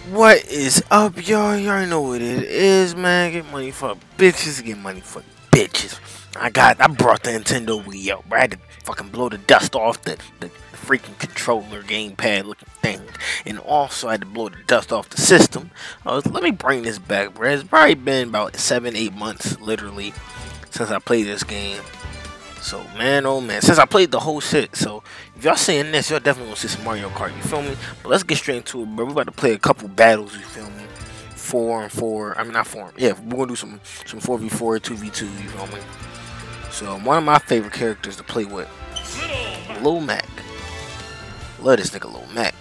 What is up, y'all? You already know what it is, man. Get money for bitches, get money for bitches. I brought the Nintendo Wii out, bro. I had to fucking blow the dust off the freaking controller gamepad looking thing. And also I had to blow the dust off the system. Let me bring this back, bro. It's probably been about 7-8 months, literally, since I played this game. So, man, oh man, since I played the whole shit. So, if y'all seeing this, y'all definitely gonna see some Mario Kart, you feel me? But let's get straight into it, bro. We're about to play a couple battles, you feel me? 4 and 4. I mean, not 4. Yeah, we're gonna do some 4v4, 2v2, you feel me? So, one of my favorite characters to play with, Lil Mac. Love this nigga, Lil Mac.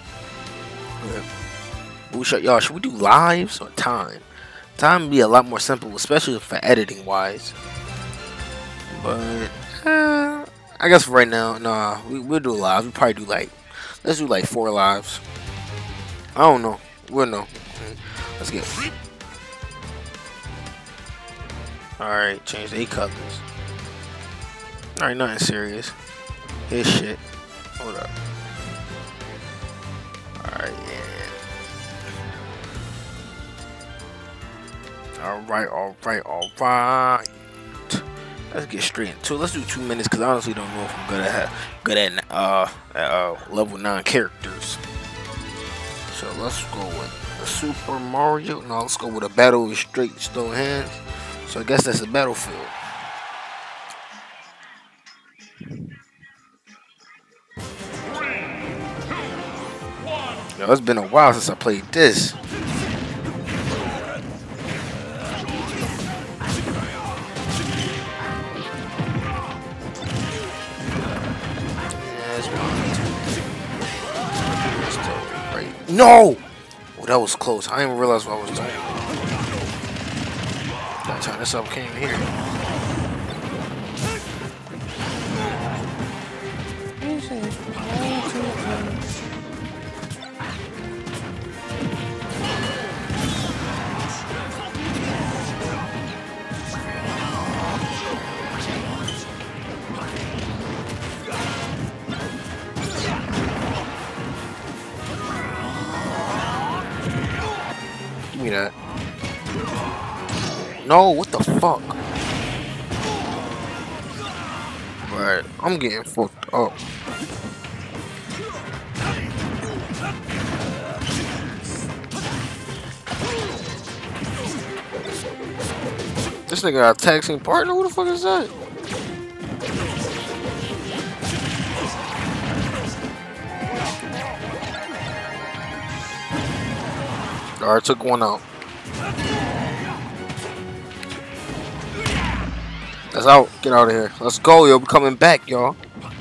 Y'all, should we do lives or time? Time would be a lot more simple, especially for editing wise. But I guess for right now, nah, we'll do lives. We'll probably do let's do like 4 lives. I don't know. We'll know. Let's get. Alright, change the 8 colors. Alright, nothing serious. Here's shit. Hold up. Alright, yeah. Alright. Let's get straight into it. Let's do 2 minutes because I honestly don't know if I'm good at level 9 characters. So let's go with the Super Mario. No, let's go with a battle with straight stone hands. So I guess that's the battlefield. Yo, it's been a while since I played this. No! Oh, that was close. I didn't even realize what I was doing. Gotta turn this up. Can't even hear it. Give me that. No, what the fuck? Right, I'm getting fucked up. This nigga got a tag team partner? Who the fuck is that? Alright, took one out. That's out. Get out of here. Let's go, yo. We're coming back, y'all.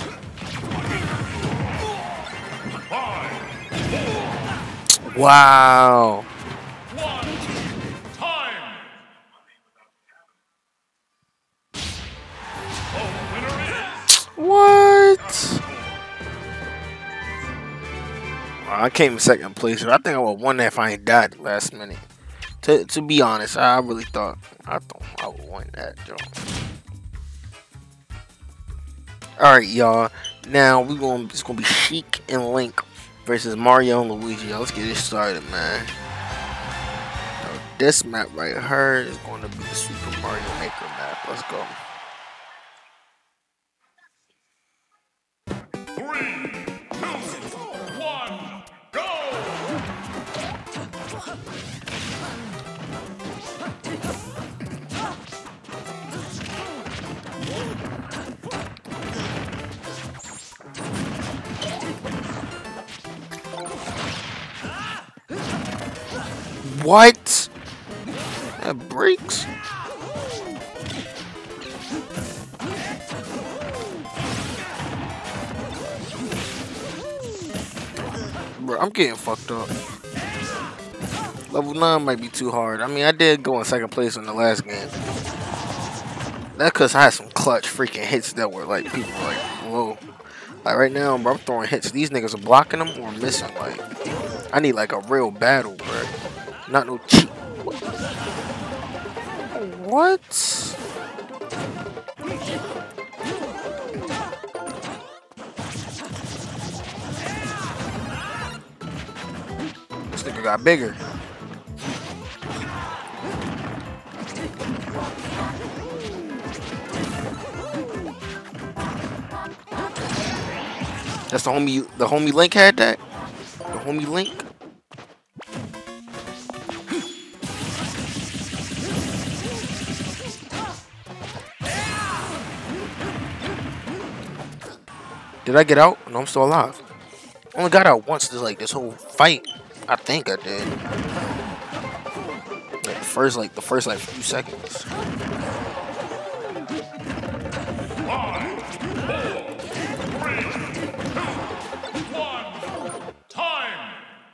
Wow. What? I came in second place. I think I would have won that if I ain't died last minute. To be honest, I really thought I would have won that, Joe. Alright, y'all. Now it's gonna be Sheik and Link versus Mario and Luigi. Let's get this started, man. Now, this map right here is going to be the Super Mario Maker map. Let's go. 3, 2, 1, go! What? That breaks? Bro, I'm getting fucked up. Level 9 might be too hard. I mean, I did go in second place in the last game. That's because I had some clutch freaking hits that were like, people were like, whoa. Like right now, bro, I'm throwing hits. These niggas are blocking them or missing. Like, I need like a real battle, bro. Not no cheat. What? This nigga got bigger. That's the homie. The homie Link had that. The homie Link. Did I get out? No, I'm still alive. Only got out once. This like this whole fight. I think I did. Like the first like few seconds. 5, 4, 3, 2, 1. Time.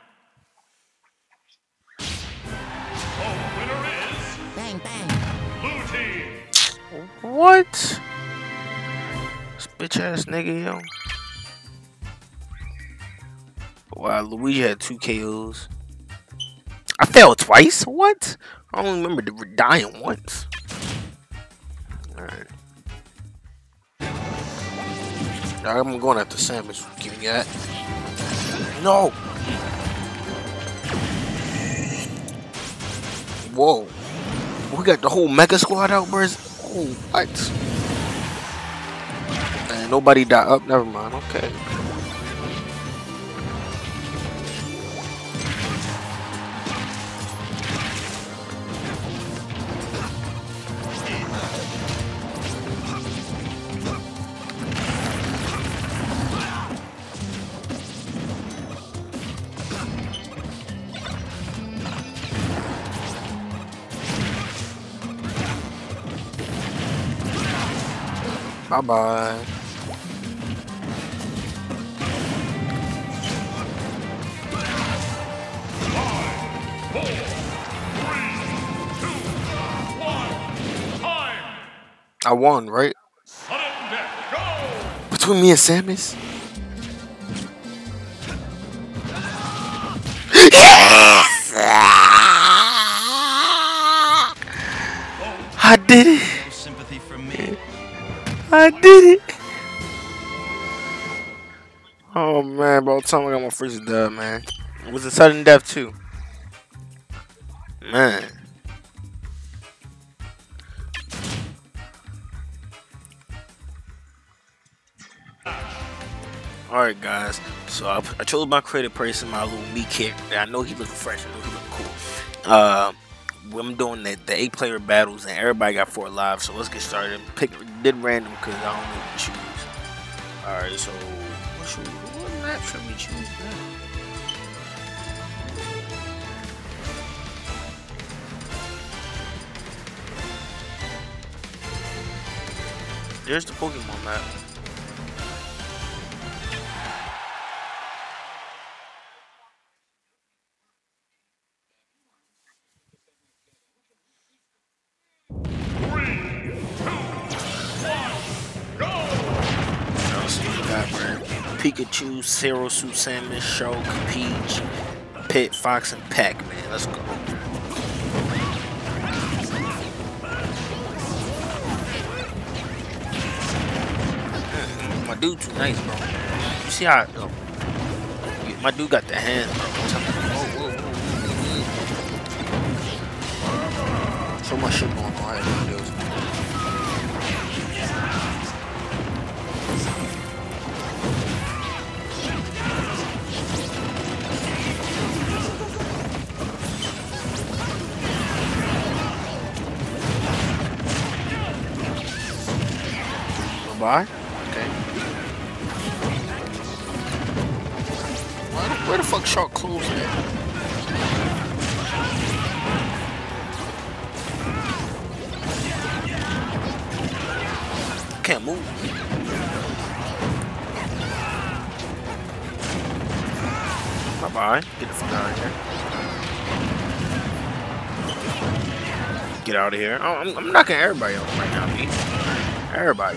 The winner is Bang, bang. Blue Team. What? This bitch ass nigga, yo. Wow, Luigi had 2 KOs. I failed twice? What? I only remember dying once. Alright. I'm going after Samus. Give me that. No! Whoa. We got the whole Mega Squad out, bro. Oh, what? And nobody died. Up, never mind. Okay. Bye-bye. I won, right? Sudden death. Go. Between me and Samus? Yes! I did it. No sympathy from me. I did it. Oh man, about time I got my first dub, man. It was a sudden death too. Man. Alright guys, so I chose my credit person, my little me character. I know he looking fresh, I know he looking cool. I'm doing the 8-player battles and everybody got 4 lives, so let's get started. Did random because I don't know what to choose. Alright, so what map should we choose now? There's the Pokemon map. Pikachu, Sarosu, Samus, Shulk, Peach, Pit, Fox, and Pac-Man. Let's go. My dude too nice, bro. You see how my dude got the hands, bro. Whoa. So much shit going on here, dude. Bye. Okay. Where the fuck Shark clothes at? Can't move. Bye bye. Get the fuck out of here. Get out of here. Oh, I'm knocking everybody out right now, B. Everybody.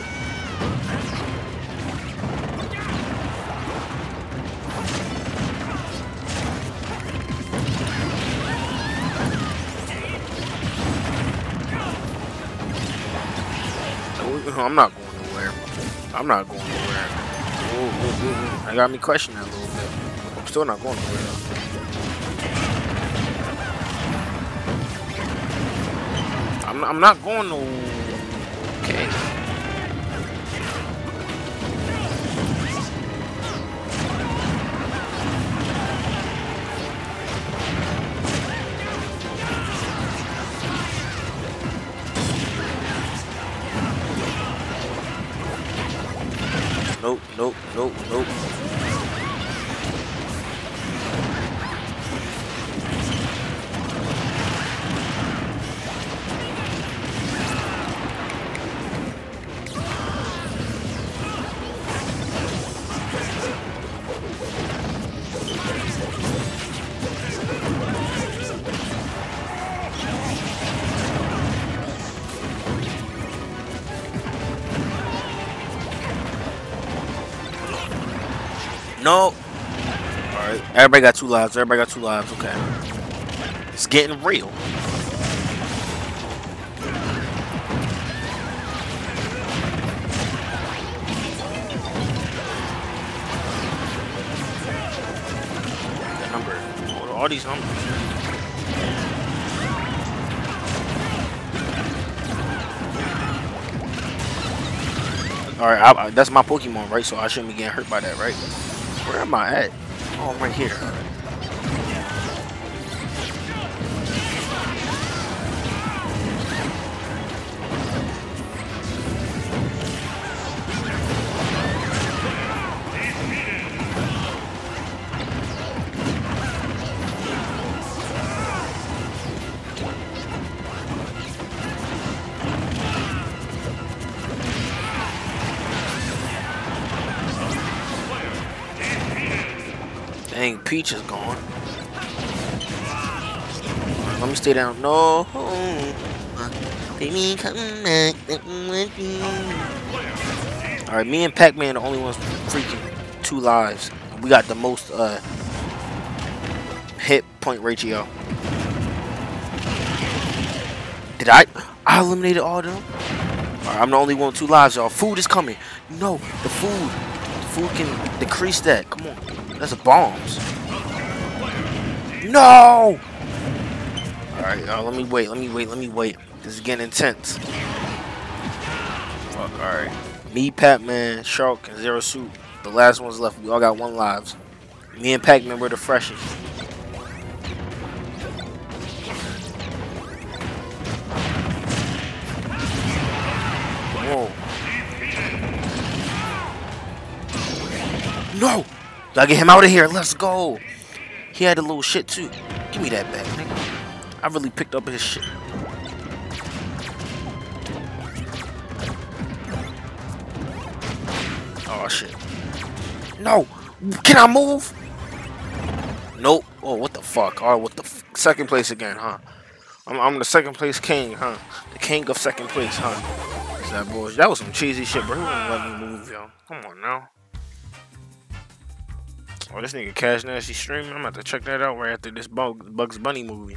I'm not going nowhere. I'm not going nowhere. I got me questioning a little bit. I'm still not going nowhere. I'm not going no. Okay. No. Alright. Everybody got 2 lives. Everybody got 2 lives. Okay. It's getting real. That number. All these numbers. Alright, that's my Pokemon, right? So I shouldn't be getting hurt by that, right? Where am I at? Oh, I'm right here. Dang, Peach is gone. Let me stay down. No. Baby, come back. Alright, me and Pac-Man are the only ones freaking 2 lives. We got the most hit point ratio. Did I eliminated all of them? Alright, I'm the only one with 2 lives, y'all. Food is coming. No, the food. The food can decrease that. Come on. That's bombs. No! Alright, y'all, let me wait. This is getting intense. Fuck, alright. Me, Pac-Man, Shark, and Zero Suit. The last one's left. We all got 1 lives. Me and Pac-Man were the freshest. Whoa. No! Gotta get him out of here. Let's go. He had a little shit too. Give me that back, nigga. I really picked up his shit. Oh shit. No. Can I move? Nope. Oh, what the fuck? Alright, what the second place again, huh? I'm the second place king, huh? The king of second place, huh? Is that bullshit? That was some cheesy shit, bro. Who wouldn't let me move, yo? Come on now. Oh, this nigga Cash Nasty streaming. I'm about to check that out right after this Bugs Bunny movie.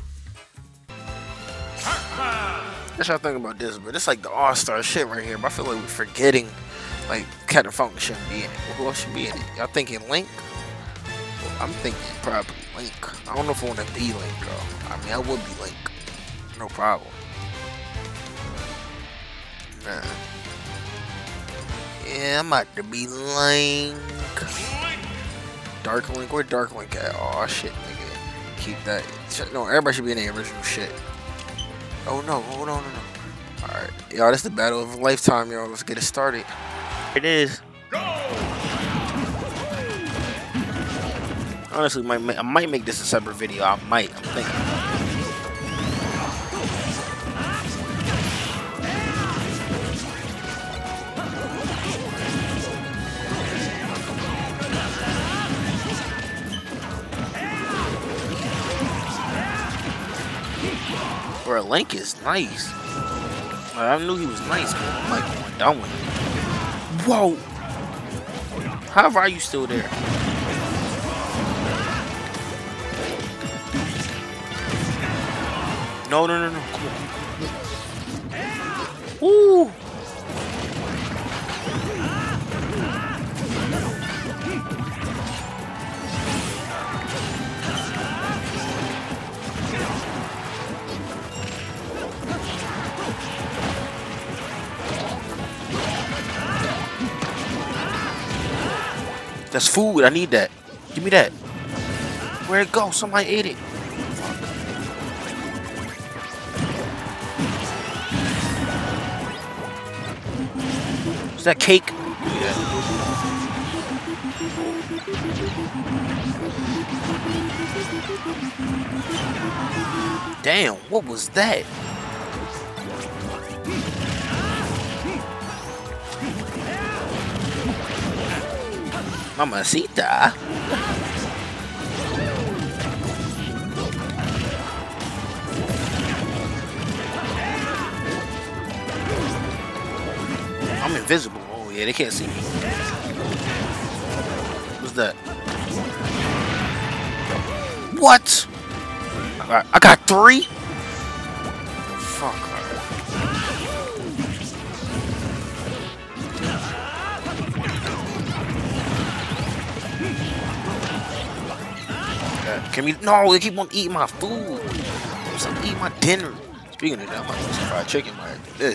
That's what I think about this, but it's like the all-star shit right here. But I feel like we're forgetting, like, Captain Falcon shouldn't be in it. Who else should be in it? Y'all thinking Link? Well, I'm thinking probably Link. I don't know if I want to be Link, though. I mean, I would be Link. No problem. Nah. Yeah, I'm about to be Link. Dark Link, where Dark Link at? Oh shit, nigga. Keep that. No, everybody should be in the original shit. Oh no, hold on, no. Alright, y'all, this is the battle of a lifetime, y'all. Let's get it started. It is. Honestly, I might make this a separate video. I'm thinking. Bro, Link is nice. I knew he was nice, but I'm like going down with him. Whoa! How are you still there? No. Come on. Woo! That's food. I need that. Give me that. Where'd it go? Somebody ate it. Is that cake? Yeah. Damn, what was that? Mamacita. I'm invisible. Oh yeah, they can't see me. What's that? What? I got 3? Fuck. Can we? No, they keep on eating my food. I'm eating my dinner. Speaking of that, I'm gonna get some fried chicken right after this.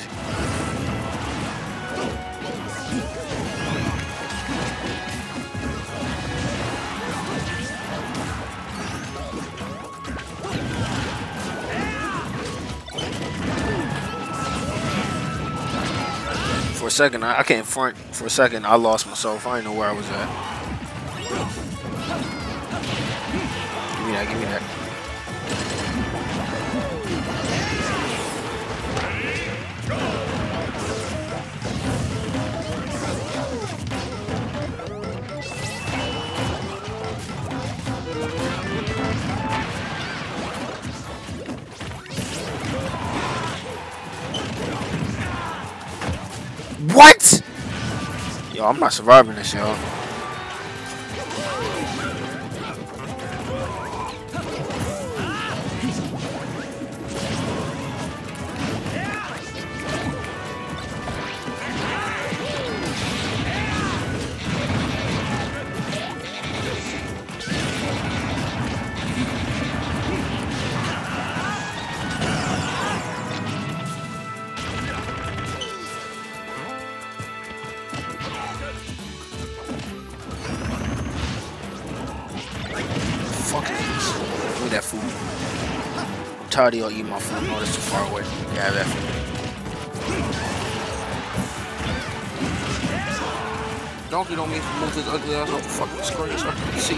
For a second, I can't front. For a second, I lost myself. I didn't know where I was at. Give me that. Give me that. What? Yo, I'm not surviving this, yo. Give me that food. I'm tired of y'all eating my food. No, that's too far away. Yeah, that food. Donkey don't mean to move his ugly ass off the fucking screen so I can see.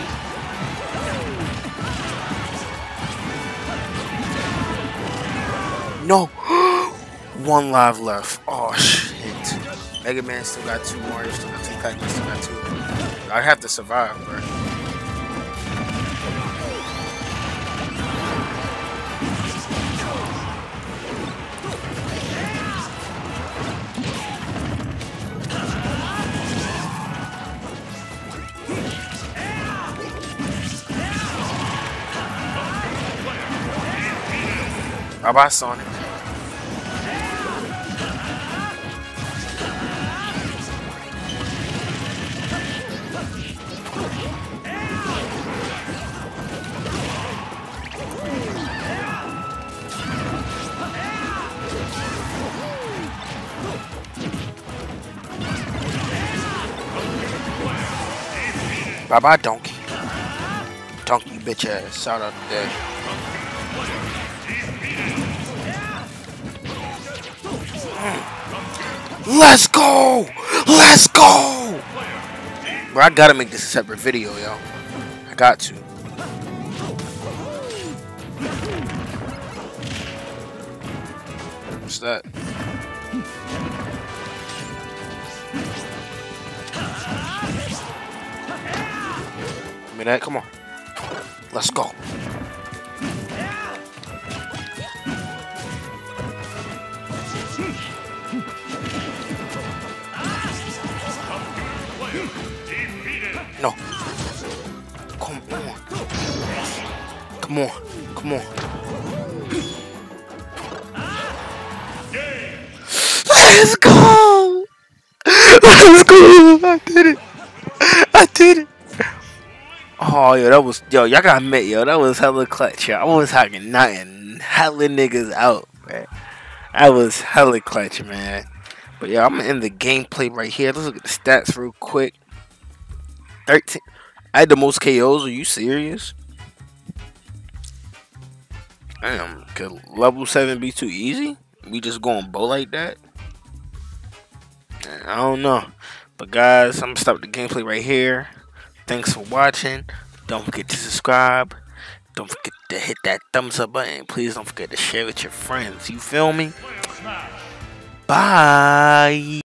No! 1 live left. Oh shit. Mega Man still got 2 more. Still got 2. Pac-Man still got 2. I have to survive, bro. Bye-bye, Sonic. Bye-bye, Donkey. Donkey, you bitch ass. Shout out to that. Let's go! Let's go! Bro, I gotta make this a separate video, yo. I got to. What's that? Give me that, come on. Let's go. No. Come on. Come on. Come on. Let's go. Let's go. I did it. I did it. Oh, yo, that was, yo, y'all gotta admit, yo, that was hella clutch, yo. I was talking nothing. Hella niggas out, man. That was hella clutch, man. But yeah, I'm gonna end the gameplay right here. Let's look at the stats real quick. 13. I had the most KOs. Are you serious? Damn, could level 7 be too easy? We just going bow like that? I don't know. But guys, I'm gonna stop the gameplay right here. Thanks for watching. Don't forget to subscribe. Don't forget to hit that thumbs up button. Please don't forget to share with your friends. You feel me? Bye.